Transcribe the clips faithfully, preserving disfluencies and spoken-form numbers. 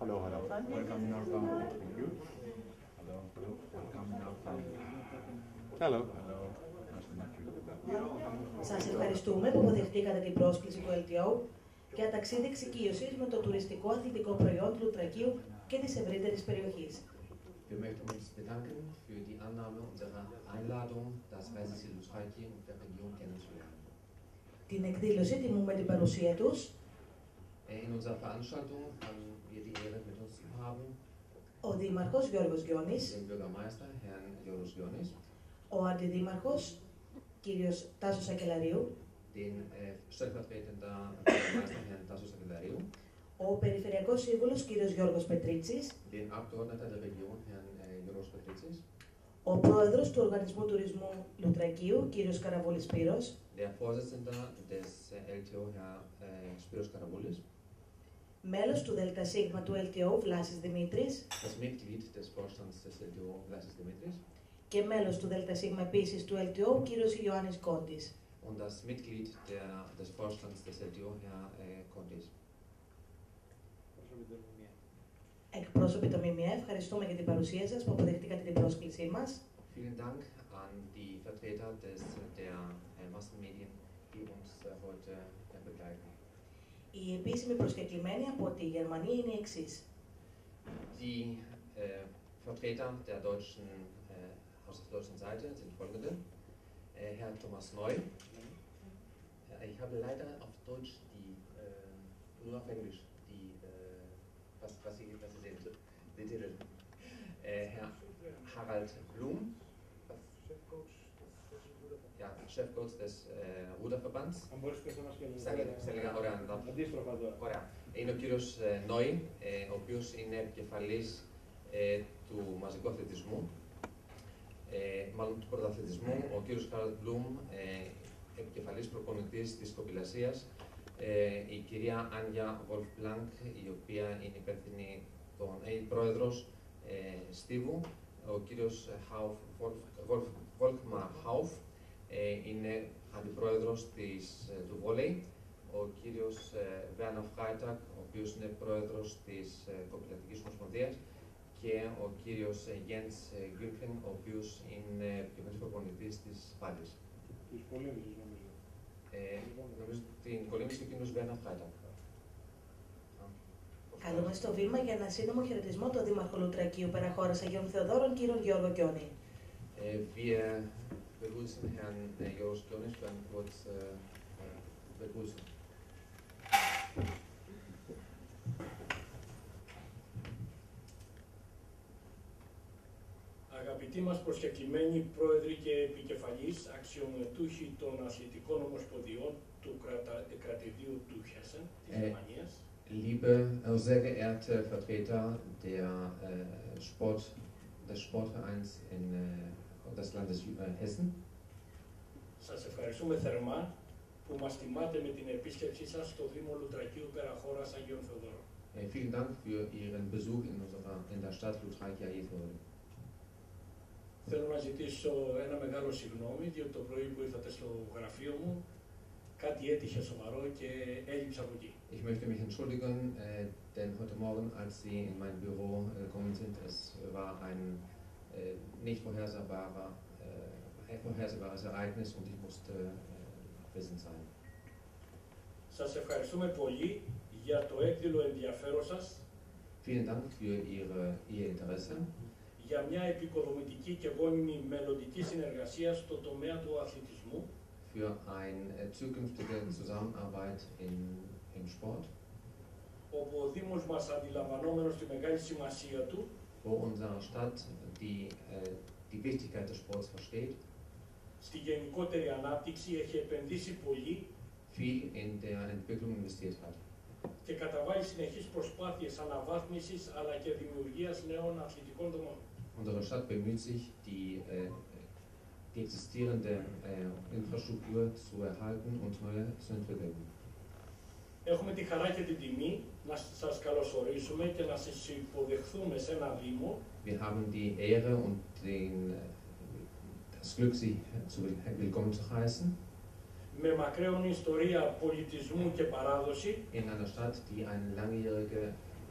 Hello, hello. Welcome in our town. Thank you. Hello, hello. Welcome in our town. Hello. Hello. Nice to meet you. Σας ευχαριστούμε που αποδεχτήκατε την πρόσκληση του ελ τι ο για ταξίδι εξοικείωσης με το τουριστικό αθλητικό προϊόν του Λουτρακίου και της ευρύτερης περιοχής. Wir möchten uns bedanken für die Annahme unserer Einladung, das Reiseziel Lutraki und der Region kennenzulernen. Την εκδήλωση τιμούμε την παρουσία τους In unserer Veranstaltung haben wir die Ehre, mit uns zu haben ο Δήμαρχος Γιώργος Γιώνης, den Bürgermeister Herrn Joros Gionis, ο Αντιδήμαρχος κύριος Τάσος Ακελαρίου, den äh, stellvertretender Bürgermeister Herrn Tassos Sakellariou, ο Περιφερειακός Σύμβουλος κύριος Γιώργος Πετρίτσης, den Abgeordneten der Region Herrn äh, Joros Petritsis, ο Πρόεδρος του Οργανισμού Τουρισμού Λουτρακίου κύριος Καραβούλης Σπύρος, der Vorsitzende des äh, ελ τι ο Herr äh, Spiros Karaboulis, μέλος του ΔΣ του ελ τι ο Βλάσης Δημήτρης das Mitglied des Vorstands des ελ τι ο Vlasis Dimitris και μέλος του ΔΣ επίσης του ελ τι ο κύριος Ιωάννης Κόντης. und das Mitglied der, des Vorstands des ελ τι ο Herr äh, Kontis. Εκπρόσωποι του ΜΜΕ, ευχαριστούμε για την παρουσία σας που αποδεχτήκατε την πρόσκλησή μας. Vielen Dank an die Vertreter des, der äh, Massenmedien, die uns äh, heute äh, begleiten. Οι επίσημοι προσκεκλημένοι από τη Γερμανία είναι οι εξής. Die äh, Vertreter der deutschen, äh, aus der deutschen Seite sind folgende. Äh, Herr Thomas Neu. Äh, ich habe leider auf Deutsch die, äh, nur auf Englisch, die, äh, was, was Sie, was Sie sehen, die Titel. Äh, Herr Harald Blum. Ja, Chefcoach des äh, Ruderverbands. Στα λίγα, ωραία, Αντίστροφα τώρα. ωραία. Είναι ο κύριος ε, Νόι, ε, ο οποίος είναι επικεφαλής ε, του μαζικού αθλητισμού, ε, μάλλον του πρωταθλητισμού, ο κύριος Χαράλτ Μπλουμ, ε, επικεφαλής προπονητής της κοπηλασίας, ε, η κυρία Άνια Βολφ Μπλάνκ, η οποία είναι υπεύθυνη, τον, ε, πρόεδρος ε, Στίβου, ο κύριος Χάουφ, Βολφ, Βολφ, Βολκμαρ Χάουφ, ε, είναι αντιπρόεδρος της, ε, του βόλεϊ, ο κύριος Βέρνερ Φράιτακ, ο οποίος είναι πρόεδρος της ε, Κοπηλατικής Ομοσπονδίας, και ο κύριος Γιέντς Γκρίμφιν, ο οποίος είναι επικεφαλής προπονητής της Πάλης. Της κολύμβησης, νομίζω. Ε, νομίζω την κολύμβηση ο κύριος Βέρνερ Φράιτακ. Καλούμε στο βήμα για ένα σύντομο χαιρετισμό τον Δήμαρχο Λουτρακίου Περαχώρας Αγίων Θεοδόρων, κύριο Γιώργο Γιώνη. Äh, wir begrüßen Herrn äh, Joros Gionis für eine kurze äh, Begrüßung. Αγαπητοί μας προσκεκλημένοι πρόεδροι και επικεφαλής αξιωματούχοι των αθλητικών ομοσπονδιών του κρατα... κρατηδίου του Χέσεν, της Ε, Γερμανίας, Liebe, äh, sehr geehrte Vertreter der, äh, Sport, des Sportvereins in äh, des Landes äh, Hessen, σας ευχαριστούμε θερμά που μας τιμάτε με την επίσκεψή σας στο Δήμο Λουτρακίου Περαχώρας Αγίων Θεοδόρων. äh, vielen Dank für Ihren Besuch in, unserer, in der Stadt Lutraki Aethol. Θέλω να ζητήσω ένα μεγάλο συγγνώμη, διότι το πρωί που ήρθατε στο γραφείο μου, κάτι έτυχε σοβαρό και έλειψα από εκεί. Ich möchte mich entschuldigen, äh, denn heute Morgen, als Sie in mein Büro äh, gekommen sind, es war ein äh, nicht vorhersehbarer, äh, ein vorhersehbares Ereignis und ich musste äh, abwesend sein. Σας ευχαριστούμε πολύ για το έκδηλο ενδιαφέρον σας, Vielen Dank für Ihre, Ihr Interesse, για μια επικοδομητική και γόνιμη μελλοντική συνεργασία στο τομέα του αθλητισμού, für eine äh, zukünftige Zusammenarbeit in, im Sport, όπου ο Δήμος μας, αντιλαμβανόμενος τη μεγάλη σημασία του, wo unsere Stadt die, äh, die Wichtigkeit des Sports versteht, στη γενικότερη ανάπτυξη έχει επενδύσει πολύ viel in der Entwicklung investiert hat. και καταβάλει συνεχείς προσπάθειες αναβάθμισης αλλά και δημιουργίας νέων αθλητικών δομών. Unsere Stadt bemüht sich, die, äh, die existierende äh, Infrastruktur zu erhalten und neue zu entwickeln. Έχουμε τη χαρά και την τιμή να σας καλωσορίσουμε και να σας υποδεχθούμε σε ένα Δήμο Wir haben die Ehre und den, das Glück, Sie zu willkommen zu heißen, με μακραίωνη ιστορία πολιτισμού και παράδοση, in einer Stadt, die eine langjährige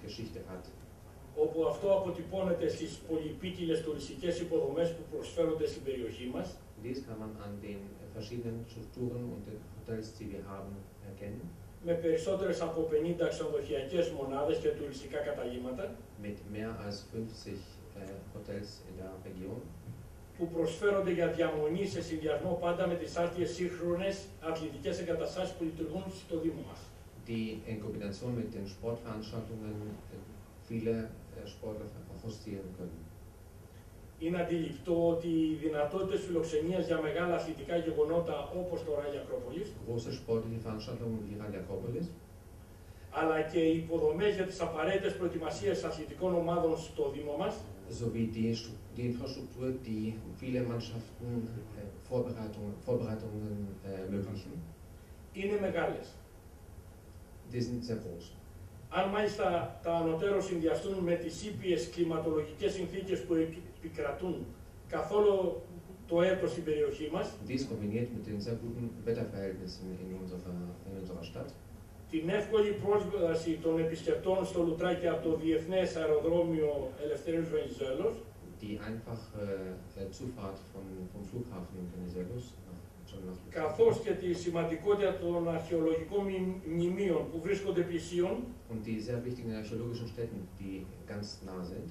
Geschichte hat. Όπου αυτό αποτυπώνεται στις πολυπίκυλες τουριστικές υποδομές που προσφέρονται στην περιοχή μας. Dies kann man an den verschiedenen Strukturen und den Hotels, die wir haben, erkennen. Με περισσότερες από πενήντα ξενοδοχειακές μονάδες και τουριστικά καταλύματα. Mit mehr als fünfzig äh, Hotels in der Region. Που προσφέρονται για διαμονή σε συνδυασμό πάντα με τις άρτιες σύγχρονες αθλητικές εγκαταστάσεις που λειτουργούν στο Δήμο μας. Die in Kombination mit den Sportveranstaltungen viele äh, Sportler hostieren können. Είναι αντιληπτό ότι οι δυνατότητες φιλοξενίας για μεγάλα αθλητικά γεγονότα όπως το Ράλι Ακρόπολης, Große sportliche Veranstaltungen wie Rally Akropolis, αλλά και οι υποδομές για τις απαραίτητες προετοιμασίες αθλητικών ομάδων στο Δήμο μας, sowie die, die Infrastruktur, die viele Mannschaften äh, Vorbereitungen, Vorbereitungen äh, ermöglichen, είναι μεγάλες. die sind sehr groß. Αν μάλιστα τα ανωτέρω συνδυαστούν με τις ήπιες κλιματολογικές συνθήκες που επικρατούν καθόλου το έτος στην περιοχή μας, Dies kombiniert mit den sehr guten Wetterverhältnissen in unserer, in unserer Stadt, την εύκολη πρόσβαση των επισκεπτών στο Λουτράκι από το Διεθνές Αεροδρόμιο Ελευθερίου Βενιζέλος, die einfache äh, Zufahrt von, vom Flughafen Venizelos schon nach Luzern, καθώς και τη σημαντικότητα των αρχαιολογικών μνημείων που βρίσκονται πλησίων, und die sehr wichtigen archäologischen Stätten, die ganz nah sind,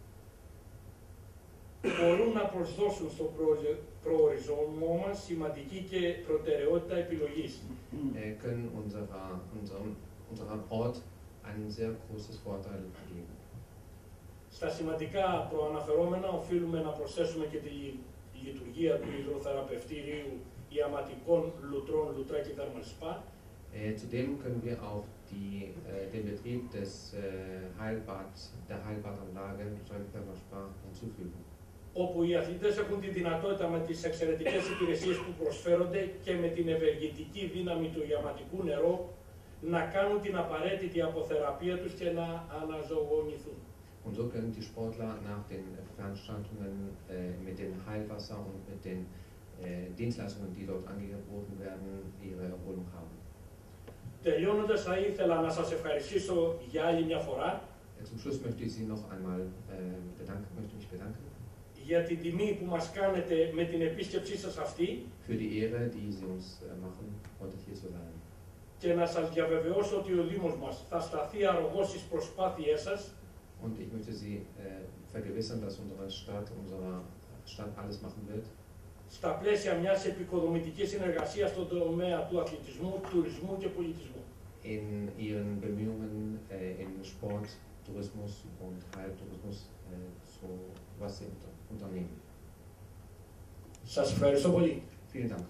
μπορούν να προσδώσουν στον προορισμό μας σημαντική και προτεραιότητα επιλογής. äh, können unserer, unserem, unserem Ort ein sehr großes Vorteil geben. Στα σημαντικά προαναφερόμενα οφείλουμε να προσθέσουμε και τη λειτουργία του υδροθεραπευτηρίου ιαματικών λουτρών Λουτράκι Thermal Spa, Äh, zudem können wir auch die, äh, den Betrieb des äh, Heilbad, der Heilbadanlage Thermal Spa hinzufügen, όπου οι αθλητές έχουν τη δυνατότητα με τις εξαιρετικές υπηρεσίες που προσφέρονται και με την ευεργετική δύναμη του ιαματικού νερού να κάνουν την απαραίτητη αποθεραπεία τους και να αναζωογονηθούν. Und so können die Sportler nach den Veranstaltungen äh, mit dem Heilwasser und mit den äh, Dienstleistungen, die dort angeboten werden, ihre Erholung haben. Τελειώνοντας, θα ήθελα να σας ευχαριστήσω για άλλη μια φορά Äh, zum Schluss möchte ich Sie noch einmal äh, bedanken, möchte mich bedanken για την τιμή που μας κάνετε με την επίσκεψή σας αυτή für die Ehre, die Sie uns äh, machen, heute hier zu sein. και να σας διαβεβαιώσω ότι ο Δήμος μας θα σταθεί αρρωγός στις προσπάθειές σας Und ich möchte Sie äh, vergewissern, dass unsere Stadt, unsere Stadt alles machen wird, στα πλαίσια μιας επικοδομητικής συνεργασίας στον τομέα του αθλητισμού, τουρισμού και πολιτισμού. in ihren Bemühungen äh, in Sport, Tourismus und Heiltourismus äh, so was sie unter, unternehmen. Σας ευχαριστώ πολύ. Vielen Dank.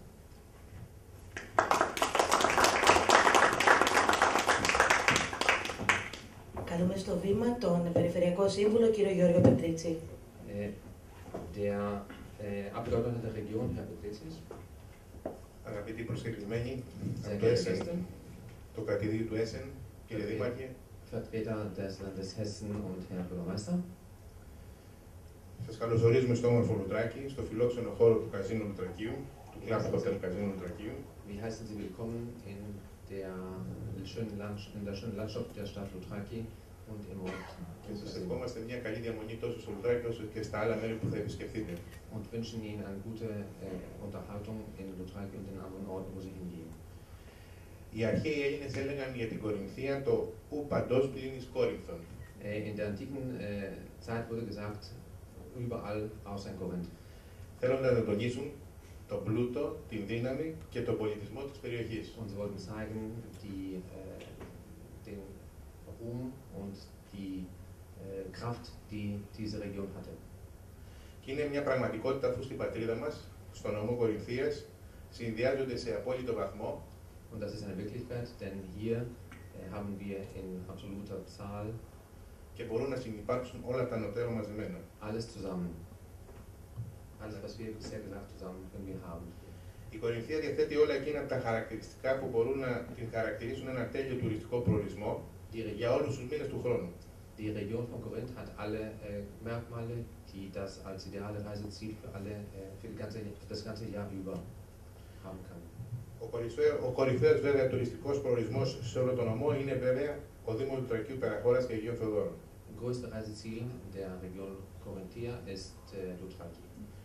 Καλούμε στο βήμα τον Περιφερειακό Σύμβουλο, κύριο Γιώργο Πετρίτσι. Äh, der äh, Abgeordnete der Region, Herr Petritsis, Αγαπητοί προσκεκλημένοι sehr από το geehrte ΕΣΕΝ, Gäste, το κρατηδίο του ΕΣΕΝ, κύριε Δήμαρχε, Vertreter des Landes Hessen und Herr Bürgermeister, σας καλωσορίζουμε στο όμορφο Λουτράκι, στο φιλόξενο χώρο του Καζίνου Λουτρακίου, του κλαμπ Hotel Καζίνου Λουτρακίου. wir heißen Sie willkommen in der schönen, Land, in der schönen Landschaft der Stadt Loutraki und im Ort. Και σας ευχόμαστε μια καλή διαμονή τόσο στο Λουτράκι όσο και στα άλλα μέρη που θα επισκεφτείτε. Und wünschen Ihnen eine gute äh, Unterhaltung in Loutraki und den anderen Orten, wo Sie hingehen. Οι αρχαίοι Έλληνες έλεγαν για την Κορινθία το «ου παντός πλήνης Κόρινθον». Äh, in der antiken äh, Zeit wurde gesagt, überall außer in Korinth. Θέλοντας να τονίσουν τον πλούτο, την δύναμη και τον πολιτισμό της περιοχής. Und sie wollten zeigen, die, äh, den Ruhm und die äh, Kraft, die diese Region hatte. Και είναι μια πραγματικότητα αφού στην πατρίδα μας, στο νομό Κορινθίας, συνδυάζονται σε απόλυτο βαθμό Und das ist eine Wirklichkeit, denn hier äh, haben wir in absoluter Zahl και μπορούν να συνυπάρξουν όλα τα νοτέρω μαζεμένα. alles zusammen. Alles, was wir bisher gesagt zusammen können wir haben. Η Κορινθία διαθέτει όλα εκείνα τα χαρακτηριστικά που μπορούν να την χαρακτηρίσουν ένα τέλειο τουριστικό προορισμό Die για Region, όλους τους μήνες του χρόνου. die Region von Korinth hat alle äh, Merkmale, die das als ideale Reiseziel für, alle, äh, für, die ganze, für das ganze Jahr über haben kann. Ο κορυφαίος, ο κορυφαίος βέβαια τουριστικός προορισμός σε όλο τον νομό είναι βέβαια Ο Δήμος του Τρακίου Περαχώρας και Αγίων Θοδόρων. Größte Reiseziel der Region Corinthia ist äh, Loutraki.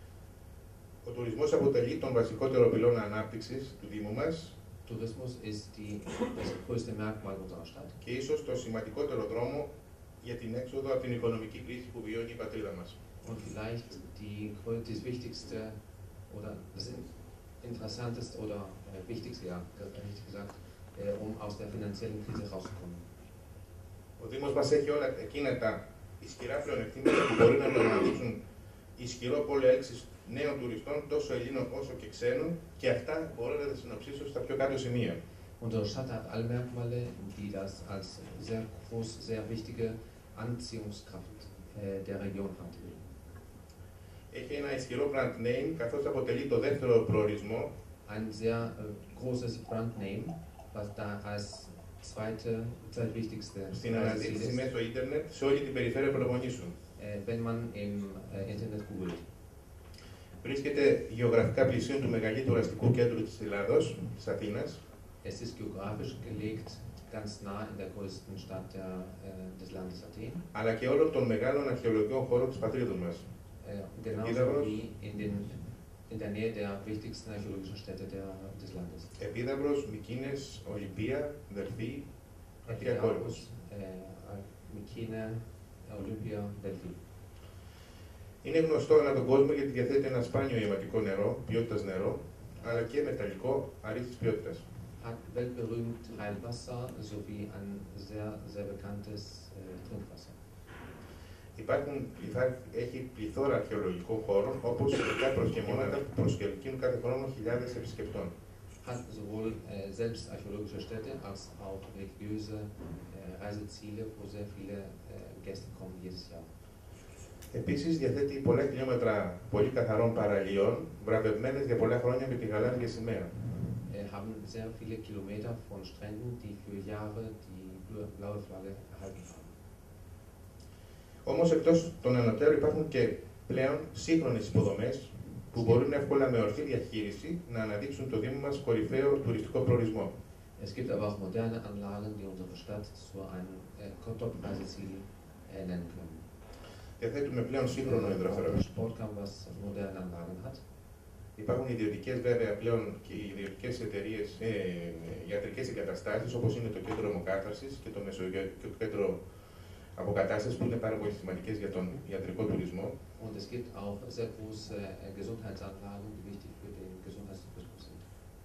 Ο τουρισμός αποτελεί τον βασικότερο πυλώνα ανάπτυξης του Δήμου μας. Tourismus ist die, das größte Merkmal unserer Stadt. Και ίσως το σημαντικότερο δρόμο για την έξοδο από την οικονομική κρίση που βιώνει η πατρίδα μας. Und vielleicht die, das wichtigste oder das interessanteste oder äh, wichtigste, ja, richtig gesagt, äh, um aus der finanziellen Krise rauszukommen. Ο Δήμος μας έχει όλα εκείνα τα ισχυρά πλεονεκτήματα που μπορεί να το αναδείξουν ισχυρό πόλο έλξης νέων τουριστών, τόσο Ελλήνων όσο και ξένων, και αυτά μπορώ να τα συνοψίσω στα πιο κάτω σημεία. Unsere Stadt hat alle Merkmale, die das als sehr groß, sehr wichtige Anziehungskraft äh, der Region hat. Έχει ένα ισχυρό brand name, καθώς αποτελεί το δεύτερο προορισμό. Ein sehr äh, großes Brand name, was da als zweite, zweitwichtigste στην αναζήτηση μέσω ίντερνετ σε όλη την περιφέρεια Πελοποννήσου. Äh, wenn man im äh, Internet googelt. Βρίσκεται γεωγραφικά πλησίον του μεγαλύτερου αστικού κέντρου της Ελλάδος, της Αθήνας. Es ist geografisch gelegt ganz nah in der größten Stadt der, äh, des Landes Athen. Αλλά και όλων των μεγάλων αρχαιολογικών χώρων της πατρίδας μας. Äh, genauso wie in, den, in der Nähe der wichtigsten archäologischen Städte der, des Landes. Επίδαυρος, Μικίνες, Ολυμπία, Δελφή, Αρχαία Κόρυβος. Mykene, Olympia, Delphi. Είναι γνωστό ανά τον κόσμο γιατί διαθέτει ένα σπάνιο αιματικό νερό, ποιότητας νερό, αλλά και μεταλλικό αρίστης ποιότητας. Hat weltberühmt Heilwasser sowie ein sehr, sehr bekanntes äh, Trinkwasser. Υπάρχουν, έχει πληθώρα αρχαιολογικών χώρων, όπως ειδικά προσχεμόνατα που προσκελκύουν κάθε χρόνο χιλιάδες επισκεπτών. Hat sowohl äh, selbst archäologische Städte als auch religiöse äh, Reiseziele, wo sehr viele äh, Gäste kommen jedes Jahr. Επίσης διαθέτει πολλά χιλιόμετρα πολύ καθαρών παραλίων, βραβευμένες για πολλά χρόνια με τη γαλάζια σημαία. Äh, haben sehr viele Kilometer von Stränden, die für Jahre die blaue Flagge erhalten haben. Όμως εκτός των ανωτέρων υπάρχουν και πλέον σύγχρονες υποδομές που μπορούν εύκολα με ορθή διαχείριση να αναδείξουν το Δήμο μας κορυφαίο τουριστικό προορισμό. Es gibt aber auch moderne Anlagen, die unsere Stadt zu einem äh, Top-Reiseziel äh, nennen können. Διαθέτουμε πλέον σύγχρονο υδροθεραπευτικό. Sportkamp, was moderne Anlagen hat. Υπάρχουν ιδιωτικές βέβαια πλέον και ιδιωτικές εταιρείες, ε, ιατρικές εγκαταστάσεις, όπως είναι το κέντρο αιμοκάθαρσης και το, και το κέντρο αποκατάστασης, που είναι πάρα πολύ σημαντικές για τον ιατρικό τουρισμό. Und es gibt auch sehr große äh, Gesundheitsanlagen, die wichtig für den Gesundheitstourismus sind.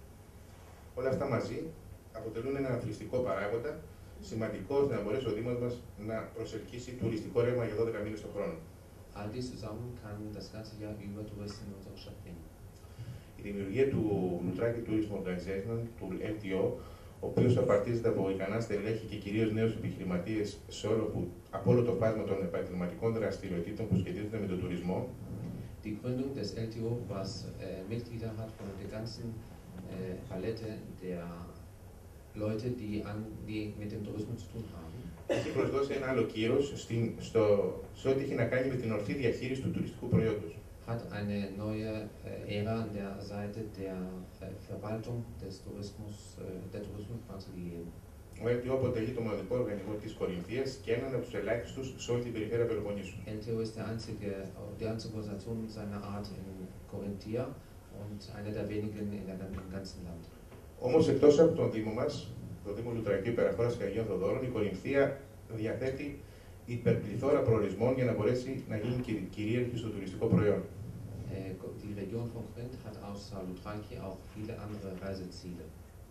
Όλα αυτά μαζί αποτελούν ένα αθλητικό παράγοντα σημαντικό ώστε να μπορέσει ο Δήμος μας να προσελκύσει τουριστικό ρεύμα για δώδεκα μήνες το χρόνο. All dies zusammen kann das ganze Jahr über Touristen in unsere Stadt bringen. Η δημιουργία του Loutraki Tourism Organization, του ελ τι ο, ο οποίος απαρτίζεται από ικανά στελέχη και κυρίως νέους επιχειρηματίες σε όλο που, από όλο το φάσμα των επαγγελματικών δραστηριοτήτων που σχετίζονται με τον τουρισμό. Die Gründung des ελ τι ο, was äh, Mitglieder hat von der ganzen äh, Palette der Leute, die, an, die mit dem Tourismus zu tun haben. Έχει προσδώσει ένα άλλο κύρος στην, στο, σε ό,τι έχει να κάνει με την ορθή διαχείριση του τουριστικού προϊόντος. Hat eine neue äh, Ära an der Seite der äh, Verwaltung des Tourismus, äh, der Tourismusbranche gegeben. Ο ελ τι ο αποτελεί το μοναδικό οργανισμό της Κορινθίας και έναν από τους ελάχιστους σε όλη την περιφέρεια Πελοποννήσου. ελ τι ο ist der einzige, die einzige Organisation seiner Art in Corinthia und einer der wenigen in der, im ganzen Land. Όμως εκτός από τον Δήμο μας, το Δήμο Λουτρακίου Περαχώρας και Αγίων Θοδόρων, η Κορινθία διαθέτει υπερπληθώρα προορισμών για να μπορέσει να γίνει κυρίαρχη στο τουριστικό προϊόν. Die Region von Korinth hat außer Loutraki auch viele andere Reiseziele.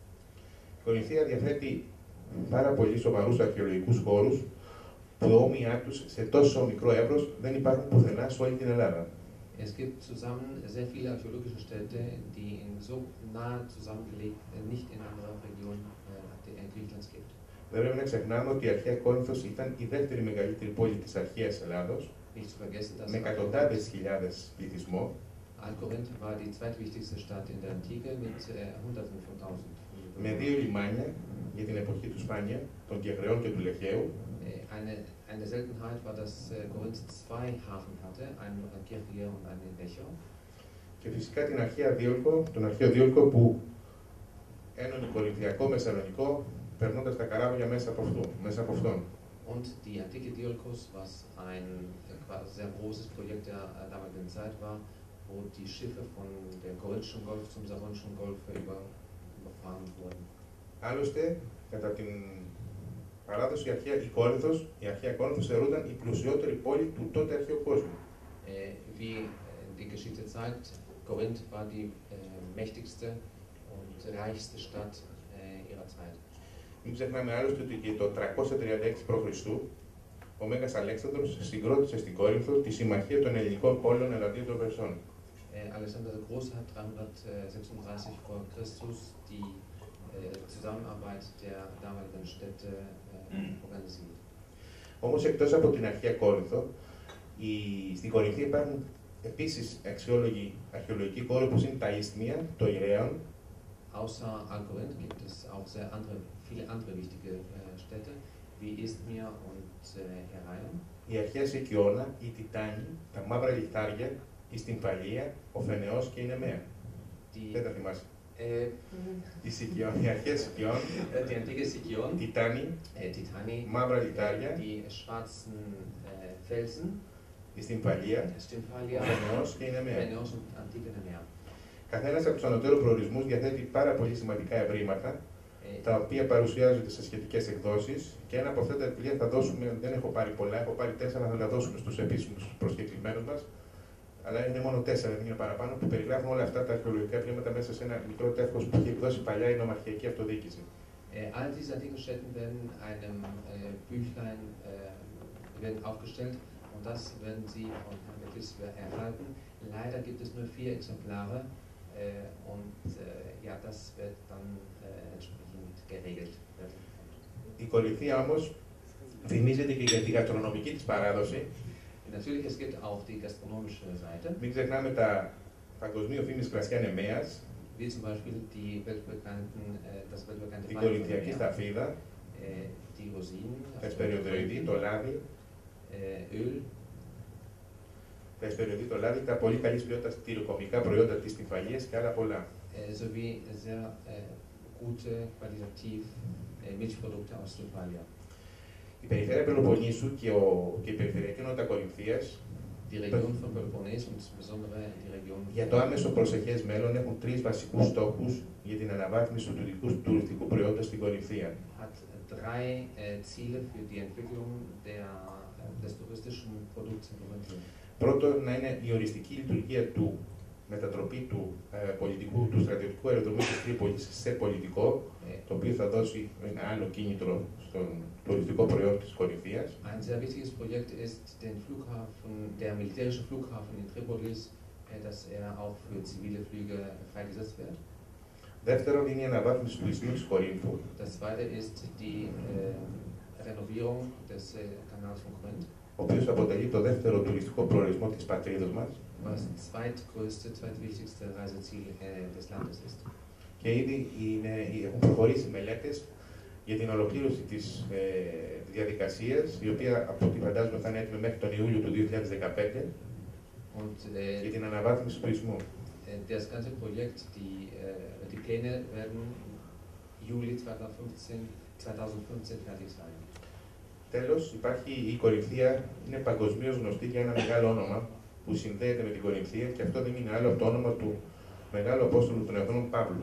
Η Κορινθία διαθέτει πάρα πολύ σοβαρούς αρχαιολογικούς χώρους που όμοιά τους σε τόσο μικρό εύρος δεν υπάρχουν πουθενά σε όλη την Ελλάδα. Es gibt zusammen sehr viele archäologische Städte, die in so nahe zusammengelegt nicht in anderen Regionen äh, Griechenlands gibt. Δεν πρέπει να ξεχνάμε ότι η αρχαία Κόρινθος ήταν η δεύτερη μεγαλύτερη πόλη της αρχαίας Ελλάδος, με εκατοντάδες χιλιάδες πληθυσμό. Al-Korinth war die zweitwichtigste Stadt in der Antike mit äh, Hunderten von Tausend. Με δύο λιμάνια για την εποχή του Σπάνια, των Κεχρεών και του Λεχαίου. Eine, eine Seltenheit war, dass äh, Korinth zwei Hafen hatte, einen Kirche und einen Lecher. Και φυσικά την αρχαία Δίολκο, τον αρχαίο Δίολκο που ένωνε Κορινθιακό με Σαλονικό περνώντας τα καράβια μέσα από, αυτού, μέσα από αυτόν. Und die antike Diolkos, was ein äh, sehr großes Projekt der äh, damaligen Zeit war, wo die Schiffe von dem Korinthischen Golf zum Saronischen Golf über, überfahren wurden. Άλλωστε, κατά την παράδοση, η αρχαία η Κόρινθος, η αρχαία Κόρινθος θεωρούνταν η πλουσιότερη πόλη του τότε αρχαίου κόσμου. Äh, wie äh, die Geschichte zeigt, Korinth war die äh, mächtigste und reichste Stadt äh, ihrer Zeit. Μην ξεχνάμε άλλωστε ότι και το τριακόσια τριάντα έξι προ Χριστού ο Μέγας Αλέξανδρος συγκρότησε στην Κόρινθο τη συμμαχία των ελληνικών πόλεων εναντίον των Περσών. Äh, Alexander der Große hat dreihundertsechsunddreißig vor Christus die äh, Zusammenarbeit der damaligen Städte äh, organisiert. Όμως εκτός από την αρχαία Κόρινθο, η... στην Κορινθία υπάρχουν επίσης αξιόλογοι αρχαιολογικοί χώροι όπως είναι τα Ισθμία, το Ηρέον. Außer Al-Korinth gibt es auch sehr andere, viele andere wichtige äh, Städte wie Isthmia und äh, Heraion. Η αρχαία Σικιώνα, η Τιτάνη, τα Μαύρα Λιχτάρια, η Στυμφαλία, ο Φενεός και η Νεμαία. Die, Δεν τα θυμάσαι. äh, Η Σικιώνα, η αρχαία Σικιώνα, die antike Sikion, Τιτάνη, äh, Titani, Μαύρα Λιχτάρια, die schwarzen äh, Felsen, η Στυμφαλία, Stymphalia, ο Φενεός και η Νεμαία. Phäneos und antike Nemea. Καθένας από τους ανωτέρους προορισμούς διαθέτει πάρα πολύ σημαντικά ευρήματα, Äh, τα οποία παρουσιάζονται σε σχετικές εκδόσεις και ένα από αυτά τα βιβλία θα δώσουμε, δεν έχω πάρει πολλά, έχω πάρει τέσσερα, θα τα δώσουμε στους επίσημους προσκεκλημένους μας, αλλά είναι μόνο τέσσερα, δεν είναι παραπάνω, που περιγράφουν όλα αυτά τα αρχαιολογικά ευρήματα μέσα σε ένα μικρό τεύχος που έχει εκδώσει παλιά η Νομαρχιακή Αυτοδιοίκηση. Äh, all diese antiken Städten werden einem äh, Büchlein äh, werden aufgestellt und das werden Sie von Herrn Mettis erhalten. Leider gibt es nur vier Exemplare äh, und äh, ja, das wird dann äh, entsprechend geregelt werden. Η Κορινθία όμως θυμίζεται και για τη γαστρονομική της παράδοση. Natürlich, es gibt auch die gastronomische Seite, Μην ξεχνάμε τα παγκοσμίου φήμης κρασιά Νεμαίας, wie zum Beispiel die weltbekannten, äh, das weltbekannte την Wein von Κορινθιακή Nemea, σταφίδα, äh, die Rosinen, τα also εσπεριοδοειδή, το λάδι, äh, Öl, τα εσπεριοδοειδή, το λάδι, τα πολύ καλής ποιότητας τυροκομικά προϊόντα της Στυμφαλίας και άλλα πολλά. äh, sowie sehr äh, gute, qualitativ äh, Milchprodukte aus Stymphalia. Η περιφέρεια Πελοποννήσου και, ο, και η περιφερειακή νότα Κορινθίας Die Region von Peloponnes und insbesondere die Region για το άμεσο προσεχές μέλλον έχουν τρεις βασικούς στόχους για την αναβάθμιση του τουριστικού, τουριστικού προϊόντος στην Κορινθία. hat drei äh, Ziele für die Entwicklung der, äh, des touristischen Produkts in Korinth. Πρώτον, να είναι η οριστική λειτουργία του μετατροπή του ε, πολιτικού, του στρατιωτικού αεροδρομίου της Τρίπολης σε πολιτικό, Äh, το οποίο θα δώσει ένα άλλο κίνητρο στον τουριστικό προϊόν της Κορινθίας. Ein sehr wichtiges Projekt ist den Flughafen, der militärische Flughafen in Tripolis, äh, dass er auch für zivile Flüge freigesetzt wird. Δεύτερον, είναι η αναβάθμιση του Ισθμού της Κορίνθου, Das zweite ist die äh, Renovierung des äh, Kanals von Korinth, ο οποίος αποτελεί το δεύτερο τουριστικό προορισμό της πατρίδος μας was das zweitgrößte, zweitwichtigste Reiseziel äh, des Landes ist. και ήδη είναι, έχουν προχωρήσει μελέτες για την ολοκλήρωση της ε, διαδικασίας, η οποία από ό,τι φαντάζομαι θα είναι έτοιμη μέχρι τον Ιούλιο του δύο χιλιάδες δεκαπέντε, Und äh, για την αναβάθμιση του Ισθμού. äh, das ganze Projekt, die, äh, die Pläne werden Juli zweitausendfünfzehn, zweitausendfünfzehn fertig sein. Τέλος, υπάρχει η Κορινθία, είναι παγκοσμίως γνωστή για ένα μεγάλο όνομα που συνδέεται με την Κορινθία και αυτό δεν είναι άλλο από το όνομα του Μεγάλου Απόστολου των Εθνών Παύλου.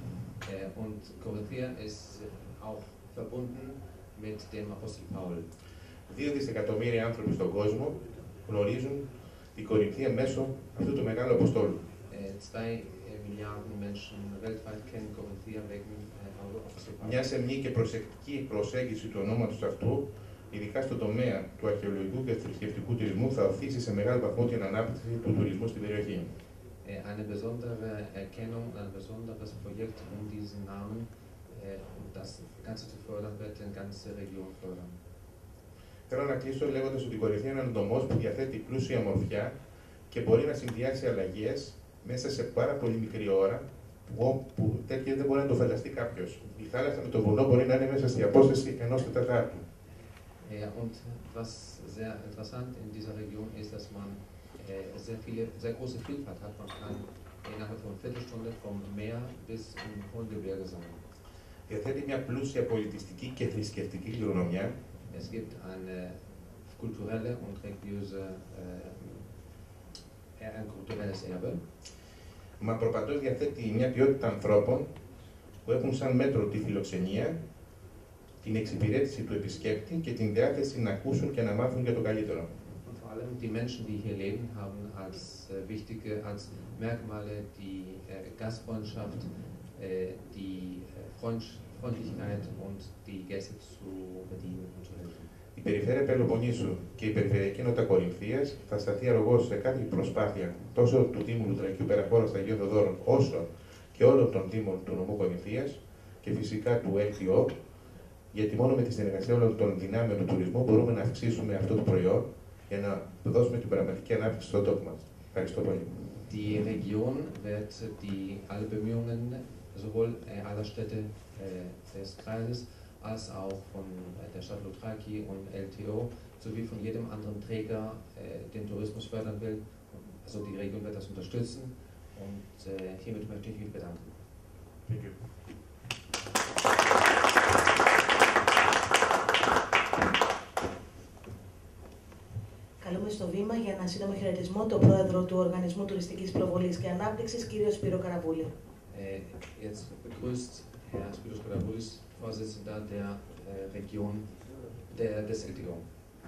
Äh, und Korinthia ist auch verbunden mit dem Apostel Paul. Δύο δισεκατομμύρια άνθρωποι στον κόσμο γνωρίζουν την Κορινθία μέσω αυτού του Μεγάλου Αποστόλου. Äh, zwei äh, Milliarden Menschen weltweit kennen Korinthia wegen äh, Apostel Paul. Μια σεμνή και προσεκτική προσέγγιση του ονόματος αυτού, ειδικά στον τομέα του αρχαιολογικού και θρησκευτικού τουρισμού, θα οθήσει σε μεγάλο βαθμό την ανάπτυξη του τουρισμού στην περιοχή. Äh, eine besondere Erkennung, ein besonderes Projekt um diesen Namen, äh, das Ganze zu fördern, wird die ganze Region fördern. Θέλω να κλείσω λέγοντας ότι η Κορινθία είναι ένα νομός που διαθέτει πλούσια μορφιά και μπορεί να συνδυάσει αλλαγές μέσα σε πάρα πολύ μικρή ώρα, που, που τέτοια δεν μπορεί να το φανταστεί κάποιος. Η θάλασσα με το βουνό μπορεί να είναι μέσα στη απόσταση ενός τεταρτάρτου. Ja, und was sehr interessant in dieser Region ist, dass man äh, sehr viele, sehr große Vielfalt hat. Man kann innerhalb von Viertelstunde vom Meer bis im hohen Gebirge sein. Διαθέτει μια πλούσια πολιτιστική και θρησκευτική κληρονομιά. Es gibt eine kulturelle und religiöse, äh, ein kulturelles Erbe. Μα προπαντός διαθέτει μια ποιότητα ανθρώπων που έχουν σαν μέτρο τη φιλοξενία, την εξυπηρέτηση του επισκέπτη και την διάθεση να ακούσουν και να μάθουν για το καλύτερο. Und vor allem die Menschen, die hier leben, haben als äh, wichtige, als Merkmale die äh, Gastfreundschaft, äh, die äh, Freund, Freundlichkeit und die Gäste zu bedienen und zu helfen. Η περιφέρεια Πελοποννήσου και η περιφερειακή νότα Κορινθίας θα σταθεί αρρωγός σε κάθε προσπάθεια τόσο του Δήμου Λουτρακίου Περαχώρας Αγίων Θεοδόρων, όσο και όλων των Δήμων του νομού Κορινθίας και φυσικά του ελ τι ο, γιατί μόνο με τη συνεργασία όλων των δυνάμεων του τουρισμού μπορούμε να αυξήσουμε αυτό το προϊόν για να δώσουμε την πραγματική ανάπτυξη στον τόπο μας. Ευχαριστώ πολύ. Die Region wird die alle Bemühungen sowohl äh, aller Städte äh, des Kreises als auch von äh, der Stadt Loutraki und el te o sowie von jedem anderen Träger äh, den Tourismus fördern will. Also die Region wird das unterstützen und äh, hiermit möchte ich mich bedanken. Thank you. Καλούμε στο βήμα για ένα σύντομο χαιρετισμό τον πρόεδρο του Οργανισμού Τουριστικής Προβολής και Ανάπτυξης, κύριο Σπύρο Καραβούλη. Äh, jetzt begrüßt Herr Spyros Karaboulis, Vorsitzender der äh, Region der, des ελ τι ο.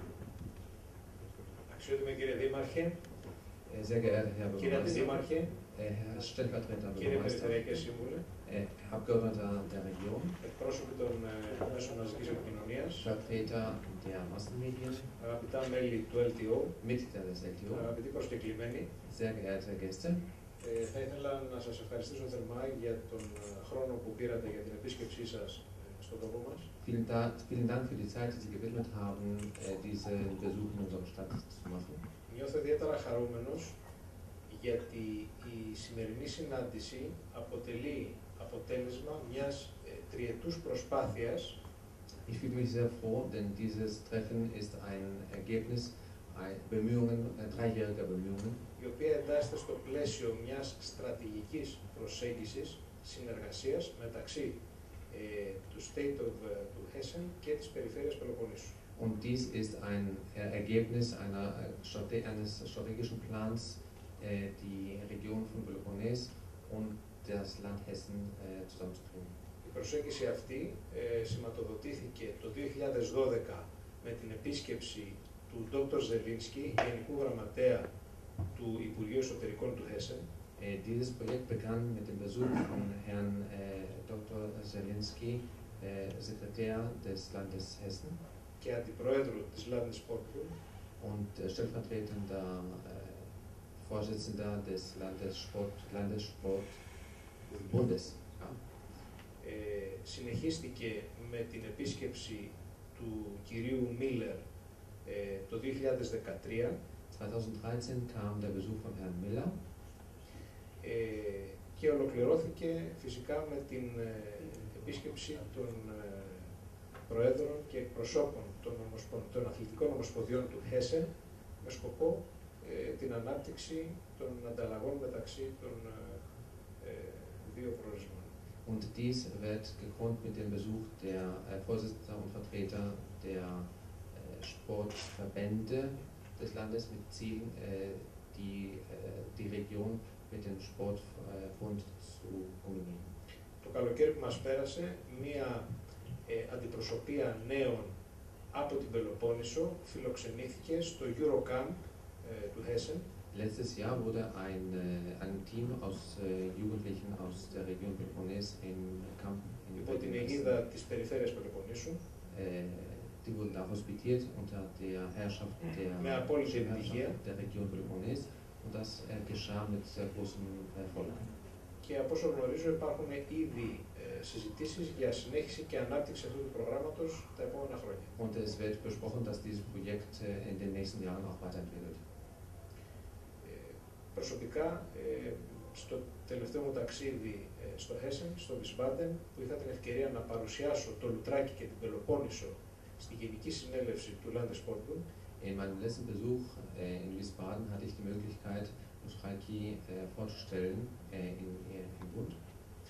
Αξιότιμε κύριε Δήμαρχε, Äh, sehr geehrter Herr κύριε Bürgermeister, Αντιδήμαρχε, äh, Herr stellvertretender κύριε Bürgermeister, Περιφερειακέ Σύμβουλε, äh, Abgeordneter der Region, εκπρόσωποι των ε, μέσων μαζικής επικοινωνίας, Vertreter der Massenmedien, αγαπητά μέλη του ελ τι ο, Mitglieder des ελ τι ο, αγαπητοί προσκεκλημένοι, sehr geehrte Gäste, ε, θα ήθελα να σας ευχαριστήσω θερμά για τον ε, χρόνο που πήρατε για την επίσκεψή σας ε, στον τόπο μας. vielen, da vielen Dank für die Zeit, die Sie gewidmet haben, äh, diesen Besuch in unserer Stadt zu machen. Νιώθω ιδιαίτερα χαρούμενος γιατί η σημερινή συνάντηση αποτελεί αποτέλεσμα μιας ε, τριετούς προσπάθειας Ich fühle mich sehr froh, denn dieses Treffen ist ein Ergebnis ein Bemühungen, äh, dreijähriger Bemühungen, η οποία εντάσσεται στο πλαίσιο μιας στρατηγικής προσέγγισης συνεργασίας μεταξύ ε, του State of äh, του Hessen και της Περιφέρειας Πελοποννήσου. und dies ist ein äh, Ergebnis einer, äh, Strate eines strategischen Plans, äh, die Region von Peloponnes und das Land Hessen äh, zusammenzubringen. Η προσέγγιση αυτή ε, σηματοδοτήθηκε το δύο χιλιάδες δώδεκα με την επίσκεψη του Δόκτωρ Ζελίνσκι, Γενικού Γραμματέα του Υπουργείου Εσωτερικών του Hessen. Äh, dieses Projekt begann mit dem Besuch von Herrn äh, Doktor Zelinski, äh, Sekretär des Landes Hessen και Αντιπρόεδρο της Landessportbund und äh, stellvertretender äh, Vorsitzender des Landessport, Landessportbundes. Ja. Ε, συνεχίστηκε με την επίσκεψη του κυρίου Μίλλερ ε, το δύο χιλιάδες δεκατρία zweitausenddreizehn kam der Besuch von Herrn Miller ε, και ολοκληρώθηκε φυσικά με την ε, επίσκεψη των ε, προέδρων και εκπροσώπων των, ομοσπον, των αθλητικών ομοσποδιών του Hessen με σκοπό ε, την ανάπτυξη των ανταλλαγών μεταξύ των ε, δύο προορισμών. und dies wird gekrönt mit dem Besuch der äh, Vorsitzender und Vertreter der äh, Sportverbände des Landes mit Ziel, äh, die, äh, die Region mit dem Sportbund zu kombinieren. Το καλοκαίρι που μας πέρασε, μία ε, αντιπροσωπεία νέων από την Πελοπόννησο φιλοξενήθηκε στο Eurocamp ε, του Hessen. Letztes Jahr wurde ein, äh, ein Team aus äh, Jugendlichen aus der Region Peloponnes im Camp in Υπό την αιγίδα της Περιφέρειας Πελοποννήσου. äh, die wurden da hospitiert unter der Herrschaft der, Με απόλυτη επιτυχία. der Region Peloponnes und das äh, geschah mit sehr großem Erfolg. Και από όσο γνωρίζω υπάρχουν ήδη ε, συζητήσεις για συνέχιση και ανάπτυξη αυτού του προγράμματος τα επόμενα χρόνια. Und es wird besprochen, dass dieses Projekt äh, in den nächsten Jahren auch weiterentwickelt. Ε, προσωπικά, ε, στο τελευταίο μου ταξίδι ε, στο Hessen, στο Wiesbaden, που είχα την ευκαιρία να παρουσιάσω το Λουτράκι και την Πελοπόννησο στη Γενική Συνέλευση του Landessportbund. In meinem letzten Besuch äh, in Wiesbaden hatte ich die Möglichkeit, Loutraki äh, vorzustellen äh, in, im Bund.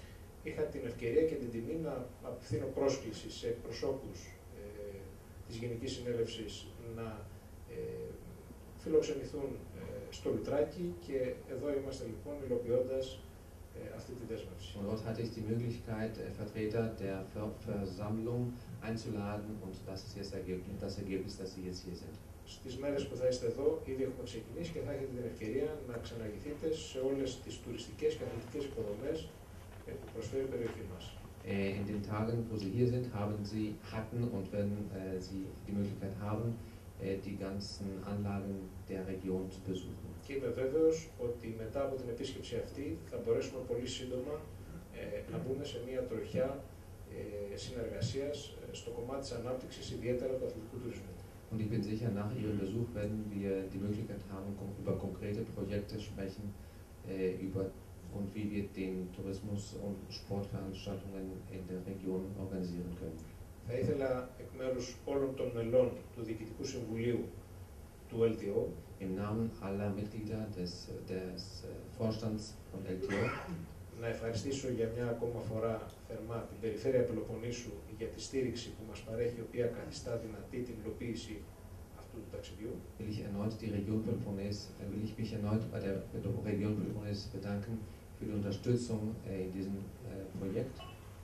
είχα την ευκαιρία και την τιμή να απευθύνω πρόσκληση σε εκπροσώπους ε, της Γενικής Συνέλευσης να ε, φιλοξενηθούν ε, στο Λουτράκι και εδώ είμαστε λοιπόν υλοποιώντας ε, αυτή τη δέσμευση. Und dort hatte ich die Möglichkeit, Vertreter der Versammlung einzuladen und das ist jetzt das Ergebnis, dass sie jetzt hier sind. Στις μέρες που θα είστε εδώ, ήδη έχουμε ξεκινήσει και θα έχετε την ευκαιρία να ξαναγηθείτε σε όλες τις τουριστικές και αθλητικές υποδομές που προσφέρει η περιοχή μας. In den Tagen, wo Sie hier sind, haben Sie, hatten und wenn äh, Sie die Möglichkeit haben, äh, die ganzen Anlagen der Region zu besuchen. Και είμαι βέβαιος ότι μετά από την επίσκεψη αυτή θα μπορέσουμε πολύ σύντομα ε, να μπούμε σε μια τροχιά ε, συνεργασίας στο κομμάτι της ανάπτυξης, ιδιαίτερα του αθλητικού τουρισμού. Und ich bin sicher, nach Ihrem Besuch werden wir die Möglichkeit haben, über konkrete Projekte sprechen, äh, über und wie wir den Tourismus und Sportveranstaltungen in der Region organisieren können. Θα ήθελα εκ μέρους όλων των μελών του Διοικητικού Συμβουλίου του ελ τι ο Im Namen aller Mitglieder des, des Vorstands von ελ τι ο να ευχαριστήσω για μια ακόμα φορά θερμά την Περιφέρεια Πελοποννήσου για τη στήριξη που μας παρέχει, η οποία καθιστά δυνατή την υλοποίηση αυτού του ταξιδιού. Will ich erneut die Region Peloponnes, will ich mich erneut bei der Region Peloponnes bedanken für die Unterstützung in diesem Projekt.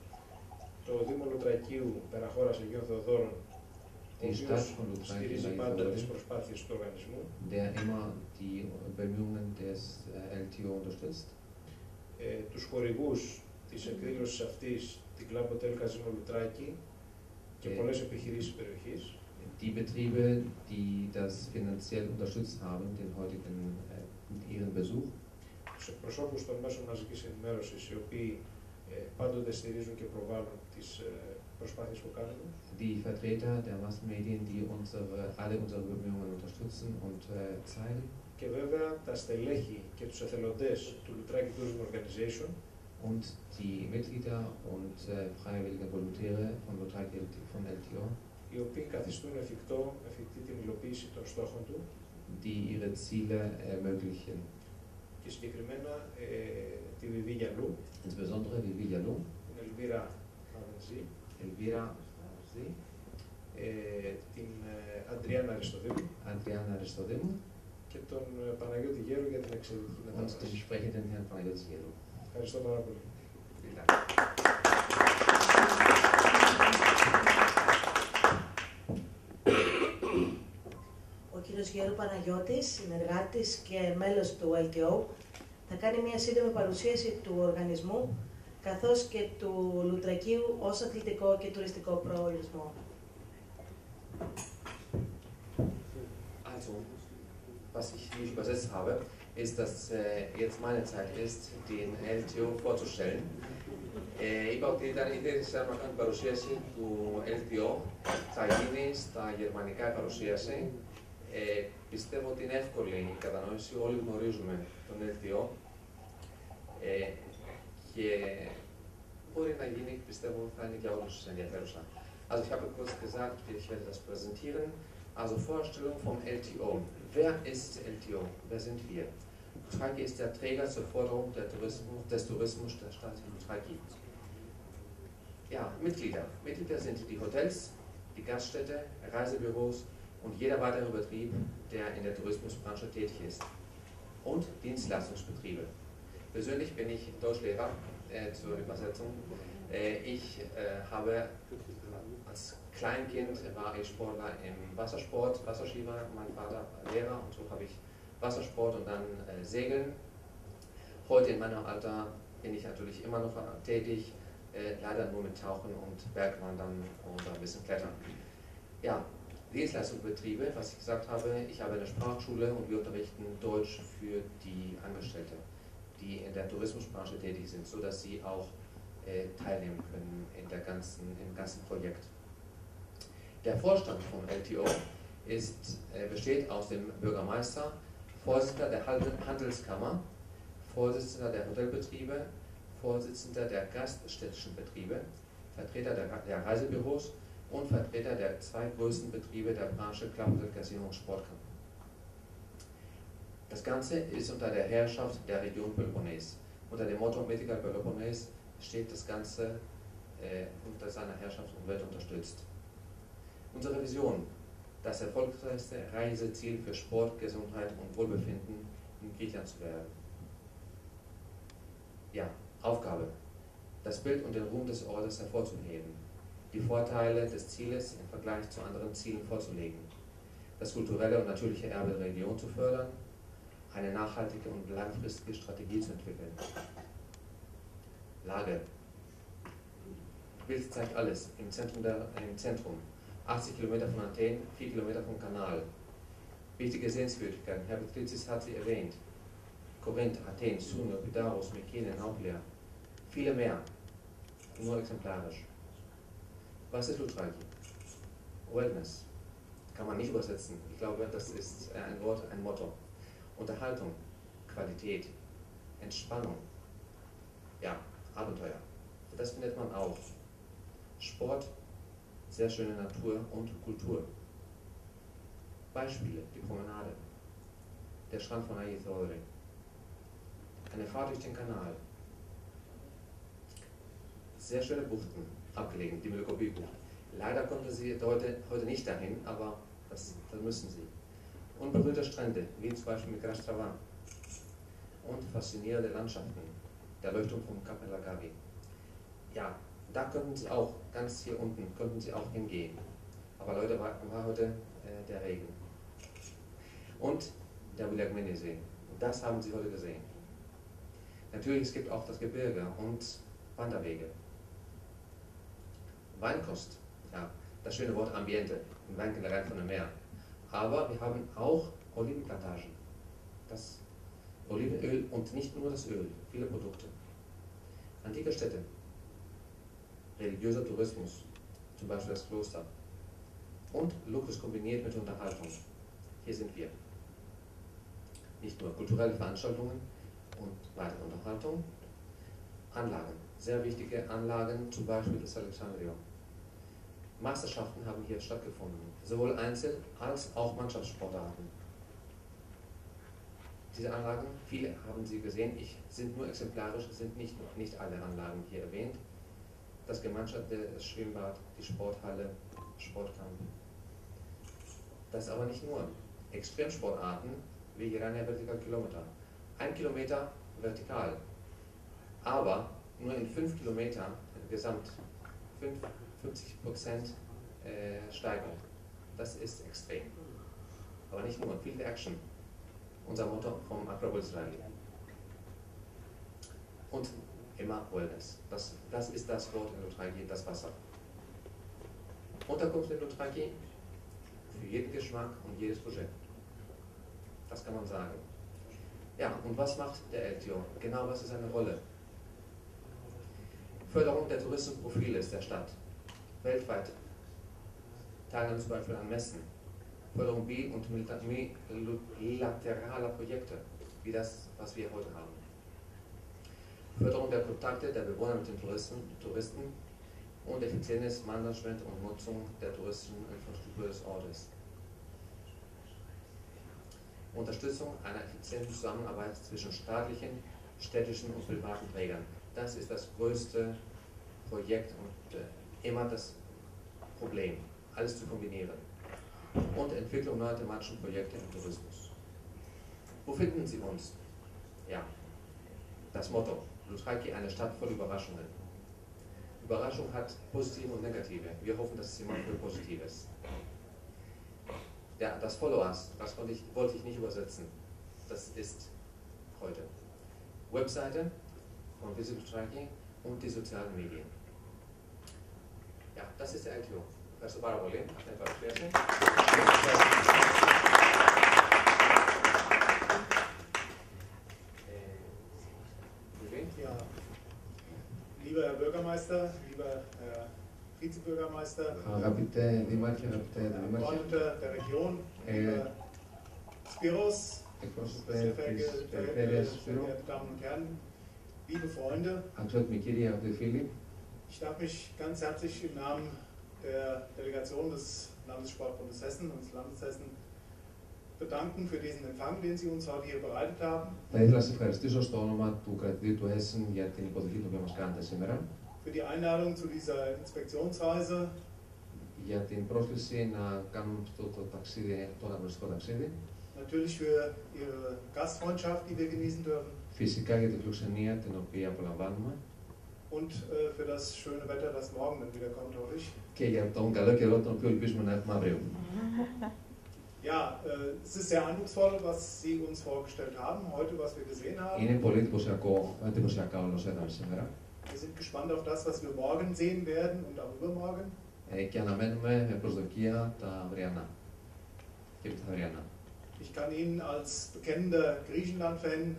Το Δήμο Λουτρακίου Περαχώρας Αγίων Θεοδόρων, ο οποίος στηρίζει πάντα τις προσπάθειες του οργανισμού, der immer die Bemühungen des ελ τι ο unterstützt. Ε, τους χορηγούς της εκδήλωσης αυτής, την Club Hotel Casino Λουτράκι και πολλές επιχειρήσεις περιοχής. Die Betriebe, die das finanziell unterstützt haben, den heutigen äh, ihren Besuch. Τους εκπροσώπους των μέσων μαζικής ενημέρωσης, οι οποίοι ε, πάντοτε στηρίζουν και προβάλλουν τις ε, προσπάθειες που κάνουμε. Die Vertreter der Massenmedien, die unsere, alle unsere Bemühungen unterstützen und äh, zeigen. Και βέβαια τα στελέχη και τους εθελοντές του Λουτράκι Tourism Organization und die Mitglieder und äh, freiwillige Volontäre von Luttraki von ελ τι ο, οι οποίοι καθιστούν εφικτό, εφικτή την υλοποίηση των στόχων του, die ihre Ziele ermöglichen. Και συγκεκριμένα ε, τη Βιβί Γιαλού, insbesondere Vivi Jalou, την Ελβίρα Αβενζή, Elvira Αβενζή, ε, την ε, Αντριάννα Αριστοδήμου, Adriana Aristodemou και τον ε, Παναγιώτη Γέρου για την εξαιρετική und μετάφραση. den sprechenden Herrn Panagiotis Gelou. Ευχαριστώ πάρα πολύ. Vielen Dank. Ο κύριος Γέρου Παναγιώτης, συνεργάτης και μέλος του ελ τι ο, θα κάνει μια σύντομη παρουσίαση του οργανισμού καθώς και του Λουτρακίου ως αθλητικό και τουριστικό προορισμό. Also, was ich nicht übersetzt habe, ist, dass äh, jetzt meine Zeit ist, den ελ τι ο vorzustellen. Ε, είπα ότι ήταν ήδη σε να κάνω παρουσίαση του ελ τι ο, θα γίνει στα γερμανικά παρουσίαση. Ε, πιστεύω ότι είναι εύκολη η κατανόηση, όλοι γνωρίζουμε τον ελ τι ο ε, και μπορεί να γίνει, πιστεύω, θα είναι για όλους ενδιαφέρουσα. Also ich habe kurz gesagt, ich werde das präsentieren. Also Vorstellung vom ελ τι ο. Wer ist ελ τι ο? Wer sind wir? Luttraki ist der Träger zur Förderung der Tourismus, des Tourismus der Stadt Luttraki. Ja, Mitglieder. Mitglieder sind die Hotels, die Gaststätte, Reisebüros und jeder weitere Betrieb, der in der Tourismusbranche tätig ist. Und Dienstleistungsbetriebe. Persönlich bin ich Deutschlehrer äh, zur Übersetzung. Äh, ich äh, habe als Kleinkind war ich Sportler im Wassersport, Wasserschieber, mein Vater war Lehrer und so habe ich Wassersport und dann äh, Segeln. Heute in meinem Alter bin ich natürlich immer noch tätig, äh, leider nur mit Tauchen und Bergwandern und ein bisschen Klettern. Ja, Dienstleistungsbetriebe, was ich gesagt habe, ich habe eine Sprachschule und wir unterrichten Deutsch für die Angestellte, die in der Tourismusbranche tätig sind, sodass sie auch äh, teilnehmen können in der ganzen, im ganzen Projekt. Der Vorstand von ελ τι ο ist, äh, besteht aus dem Bürgermeister, Vorsitzender der Handelskammer, Vorsitzender der Hotelbetriebe, Vorsitzender der gaststädtischen Betriebe, Vertreter der, der Reisebüros und Vertreter der zwei größten Betriebe der Branche Club Hotel Casino und Sportkammer. Das Ganze ist unter der Herrschaft der Region Peloponnes. Unter dem Motto Mythical Peloponnes steht das Ganze äh, unter seiner Herrschaft und wird unterstützt. Unsere Vision, das erfolgreichste Reiseziel für Sport, Gesundheit und Wohlbefinden in Griechenland zu werden. Ja, Aufgabe, das Bild und den Ruhm des Ortes hervorzuheben, die Vorteile des Zieles im Vergleich zu anderen Zielen vorzulegen, das kulturelle und natürliche Erbe der Region zu fördern, eine nachhaltige und langfristige Strategie zu entwickeln. Lage. Bild zeigt alles im Zentrum, der, im Zentrum. achtzig Kilometer von Athen, vier Kilometer vom Kanal. Wichtige Sehenswürdigkeiten, Herr Betritzis hat sie erwähnt. Korinth, Athen, Suno, Epidaurus, Mykene, Nauplia. Viele mehr, nur exemplarisch. Was ist Loutraki? Wellness. Kann man nicht übersetzen. Ich glaube, das ist ein Wort, ein Motto. Unterhaltung, Qualität, Entspannung, ja, Abenteuer. Das findet man auch. Sport, sehr schöne Natur und Kultur. Beispiele, die Promenade, der Strand von Aithore, eine Fahrt durch den Kanal, sehr schöne Buchten, abgelegen, die Melkopi-Bucht. Leider konnten sie heute, heute nicht dahin, aber das, das müssen sie. Unberührte Strände, wie zum Beispiel mit Grastravan. Und faszinierende Landschaften, der Leuchtturm vom Kap Elagavi. Ja, da könnten sie auch, ganz hier unten, könnten sie auch hingehen. Aber Leute, war, war heute äh, der Regen. Und der Villagmene-See. Das haben sie heute gesehen. Natürlich, es gibt auch das Gebirge und Wanderwege. Weinkost, ja, das schöne Wort Ambiente, im Weinkellerei von dem Meer. Aber wir haben auch Olivenplantagen. Das Olivenöl und nicht nur das Öl, viele Produkte. Antike Städte, religiöser Tourismus, zum Beispiel das Kloster. Und Luxus kombiniert mit Unterhaltung. Hier sind wir. Nicht nur kulturelle Veranstaltungen und weitere Unterhaltung. Anlagen, sehr wichtige Anlagen, zum Beispiel das Alexandrium. Meisterschaften haben hier stattgefunden, sowohl Einzel- als auch Mannschaftssportarten. Diese Anlagen, viele haben Sie gesehen, ich, sind nur exemplarisch, sind nicht, nicht alle Anlagen hier erwähnt. Das Gemeinschaftliche, das Schwimmbad, die Sporthalle, Sportkamp. Das aber nicht nur. Extremsportarten wie Irania Vertical Kilometer. Ein Kilometer vertikal, aber nur in fünf Kilometer gesamt fünfzig Prozent äh, Steigung. Das ist extrem. Aber nicht nur, viel Action. Unser Motto vom Acropolis Rally. Und immer Wellness. Das, das ist das Wort in Loutraki, das Wasser. Unterkunft in Loutraki für jeden Geschmack und jedes Projekt. Das kann man sagen. Ja, und was macht der L T O? Genau, was ist seine Rolle? Förderung der Touristenprofile der Stadt. Weltweit. Teilnahme zum Beispiel an Messen. Förderung bi- und bilateraler Projekte, wie das, was wir heute haben. Förderung der Kontakte der Bewohner mit den Touristen, Touristen und effizientes Management und Nutzung der Touristeninfrastruktur des Ortes. Unterstützung einer effizienten Zusammenarbeit zwischen staatlichen, städtischen und privaten Trägern. Das ist das größte Projekt und äh, immer das Problem, alles zu kombinieren. Und Entwicklung neuer thematischen Projekte im Tourismus. Wo finden Sie uns? Ja, das Motto, Loutraki, eine Stadt voll Überraschungen. Überraschung hat positive und negative. Wir hoffen, dass es immer für Positives. Ja, das Followers, das wollte ich, wollte ich nicht übersetzen. Das ist heute. Webseite von Visit Loutraki und die sozialen Medien. Ja, das ist der L T O. Ευχαριστώ πάρα πολύ. Αυτή είναι η παρουσίαση. Ja, lieber Herr Bürgermeister, lieber Herr Vizebürgermeister, Αγαπητέ Δήμαρχε, αγαπητέ Δήμαρχε, Abgeordneter der Region, äh, lieber Spiros, εκπρόσωπε sehr της verehrte, Περιφέρειας sehr Σπύρου, verehrte Damen und Herren, liebe Freunde, αξιότιμοι κύριοι, αγαπητοί φίλοι, ich darf mich ganz herzlich im Namen der Delegation des Landessportbundes Hessen und des Landes Hessen bedanken für diesen Empfang, den Sie uns heute hier bereitet haben. Θα ήθελα να σας ευχαριστήσω στο όνομα του κρατηδίου του Essen για την υποδοχή την οποία μας κάνετε σήμερα, Für die Einladung zu dieser Inspektionsreise. για την πρόσκληση να κάνουμε αυτό το ταξίδι, το αναγνωριστικό ταξίδι. Natürlich für Ihre Gastfreundschaft, die wir genießen dürfen. Φυσικά για την φιλοξενία την οποία απολαμβάνουμε Und äh, für das schöne Wetter, das morgen dann wieder kommt, hoffe ich. και για τον καλό καιρό τον οποίο ελπίζουμε να έχουμε αύριο. Ja, äh, es ist sehr eindrucksvoll, was Sie uns vorgestellt haben, heute, was wir gesehen haben. Είναι πολύ εντυπωσιακό, εντυπωσιακά όλα όσα είδαμε σήμερα. Wir sind gespannt auf das, was wir morgen sehen werden und auch übermorgen. Ε, και αναμένουμε με προσδοκία τα αυριανά και τα αυριανά. Ich kann Ihnen als bekennender Griechenland-Fan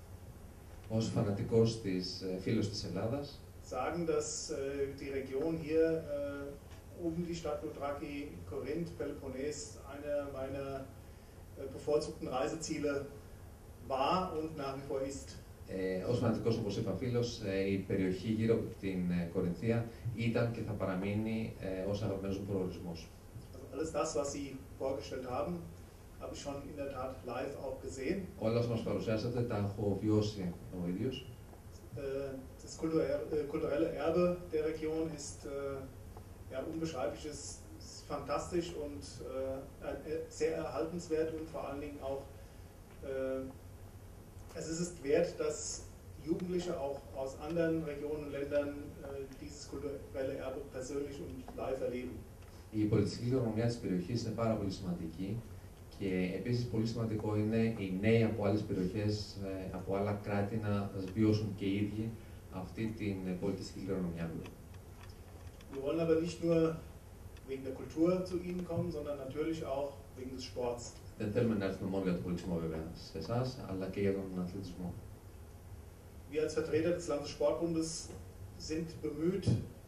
Ως φανατικός της ε, φίλος της Ελλάδας, sagen, dass äh, die Region hier äh, um die Stadt Loutraki, Korinth, Peloponnes einer meiner äh, bevorzugten Reiseziele war und nach wie vor ist. ε, ως φανατικός, όπως είπα φίλος, ε, η περιοχή γύρω από την ε, Κορινθία ήταν και θα παραμείνει ε, ως αγαπημένος μου προορισμός. Also alles das, was Sie vorgestellt haben, habe ich schon in der Tat live auch gesehen. Όλα όσα μας παρουσιάσατε τα έχω βιώσει ο ίδιος. Äh, Das kulturelle äh, kulturelle Erbe der Region ist äh, ja, unbeschreiblich, ist, ist fantastisch und äh, äh, sehr erhaltenswert und vor allen Dingen auch, äh, es ist es wert, dass Jugendliche auch aus anderen Regionen und Ländern äh, dieses kulturelle Erbe persönlich und live erleben. Η πολιτιστική κληρονομιά της περιοχής είναι πάρα πολύ σημαντική και επίσης πολύ σημαντικό είναι οι νέοι από άλλες περιοχές, ε, από άλλα κράτη να βιώσουν και οι ίδιοι αυτή την πολιτιστική κληρονομιά. Wir wollen aber nicht nur wegen der Kultur zu Ihnen kommen, sondern natürlich auch wegen des Sports. Δεν θέλουμε να έρθουμε μόνο για τον πολιτισμό βέβαια σε εσάς, αλλά και για τον αθλητισμό. Wir als Vertreter des Landessportbundes sind bemüht,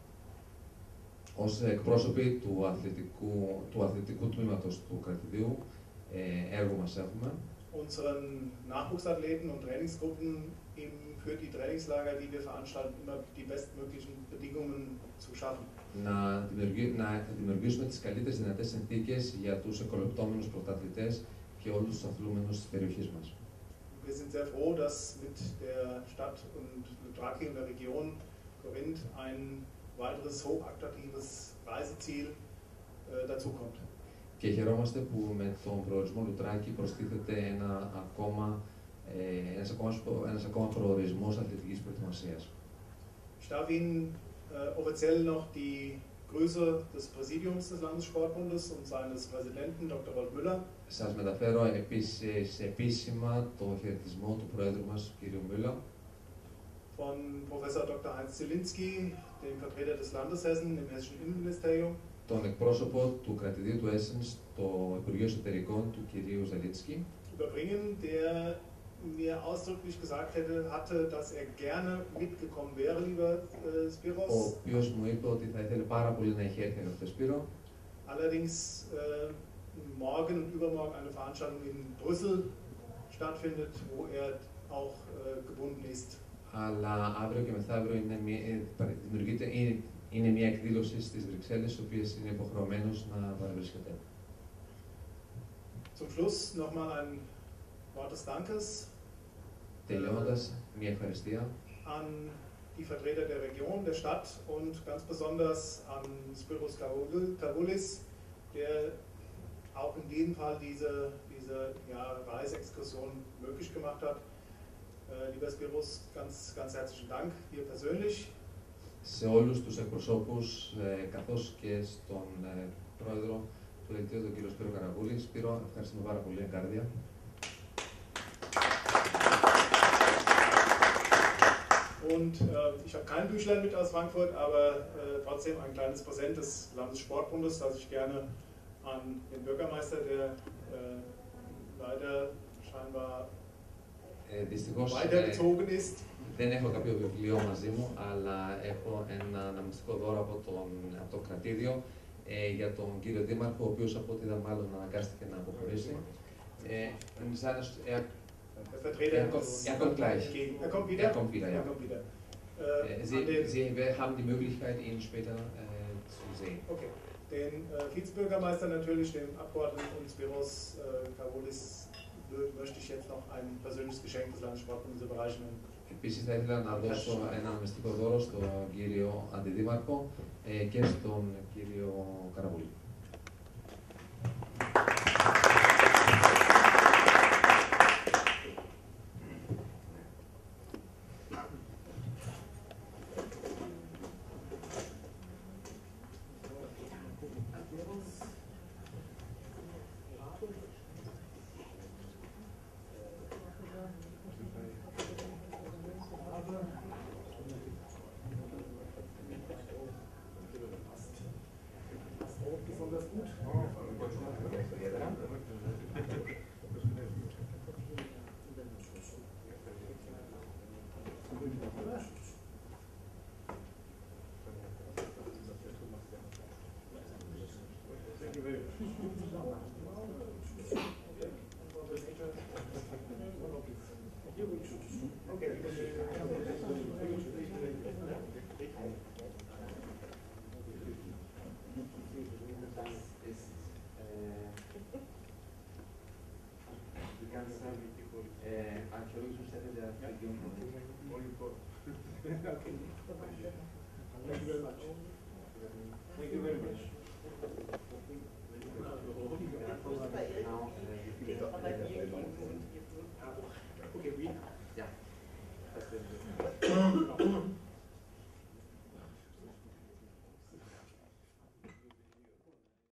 Ως εκπρόσωποι του αθλητικού, του αθλητικού τμήματος του κρατηδίου, ε, έργο μας έχουμε, unseren Nachwuchsathleten und Trainingsgruppen im, für die Trainingslager, die wir veranstalten, immer die bestmöglichen Bedingungen zu schaffen. να, δημιουργεί, να δημιουργήσουμε τις καλύτερες δυνατές συνθήκες για τους εκολεπτόμενους πρωταθλητές και όλους τους αθλούμενους της περιοχής μας. Wir sind sehr froh, dass mit der Stadt und Loutraki und der Region Korinth ein weiteres hochattraktives Reiseziel äh, dazukommt. Και χαιρόμαστε που με τον προορισμό Λουτράκη προστίθεται ένα ακόμα, ε, ένας, ακόμα, ένας ακόμα προορισμός αθλητικής προετοιμασίας. Ich darf Ihnen äh, offiziell noch die Grüße des Präsidiums des Landessportbundes und seines Präsidenten Doktor Rolf Müller. Σας μεταφέρω επίσης επίσημα το χαιρετισμό του Πρόεδρου μας, κ. Müller, Von Professor Doktor Heinz Zielinski, dem Vertreter des Landes Hessen im Hessischen Innenministerium. τον εκπρόσωπο του κρατηδίου του Essen στο Υπουργείο Εσωτερικών του κ. Ζελίτσκι, Überbringen, der mir ausdrücklich gesagt hätte, hatte, dass er gerne mitgekommen wäre, lieber äh, ο Spiros. οποίος μου είπε ότι θα ήθελε πάρα πολύ να έχει έρθει αυτό το Σπύρο. Allerdings äh, morgen und übermorgen eine Veranstaltung in Brüssel stattfindet, wo er auch äh, gebunden ist. Αλλά αύριο και μεθαύριο είναι μια, δημιουργείται, είναι, είναι μια εκδήλωση στις Βρυξέλλες, στις οποίες είναι υποχρεωμένος να παρευρίσκεται. Zum Schluss nochmal ein Wort des Dankes Τελειώνοντας, μια ευχαριστία an die Vertreter der Region, der Stadt und ganz besonders an Spiros Karoulis, der auch in diesem Fall diese, diese ja, Reiseexkursion möglich gemacht hat. Äh, lieber Spiros, ganz, ganz herzlichen Dank dir persönlich. σε όλους τους εκπροσώπους, ε, καθώς και στον ε, πρόεδρο του Δελτίου, τον κύριο Σπύρο Καραβούλη. Σπύρο, ευχαριστούμε πάρα πολύ, εγκάρδια. Und äh, ich habe kein Büchlein mit aus Frankfurt, aber äh, trotzdem ein kleines Präsent des Landessportbundes, das ich gerne an den Bürgermeister, der äh, leider scheinbar Ε, δυστυχώς ε, weitergezogen ist. δεν έχω κάποιο βιβλίο μαζί μου, αλλά έχω ένα αναμνηστικό δώρο από, τον, από το κρατήδιο ε, για τον κύριο Δήμαρχο, ο οποίος από ό,τι είδα μάλλον αναγκάστηκε να αποχωρήσει. Ε, er, Der Vertreter er, kommt, er kommt gleich. Er kommt wieder? Er kommt wieder, ja. Er kommt wieder. Äh, Äh, Sie, an den, Sie haben die Möglichkeit, ihn später äh, zu sehen. okay. den äh, Vizebürgermeister natürlich, dem Abgeordneten und Spiros äh, Karoulis, möchte ich jetzt noch ein persönliches Geschenk des Landessportbundes überreichen. Επίσης θα ήθελα να δώσω ένα μυστικό δώρο στον κύριο Αντιδήμαρχο ε, και στον κύριο Καραβούλη. Thank you very much.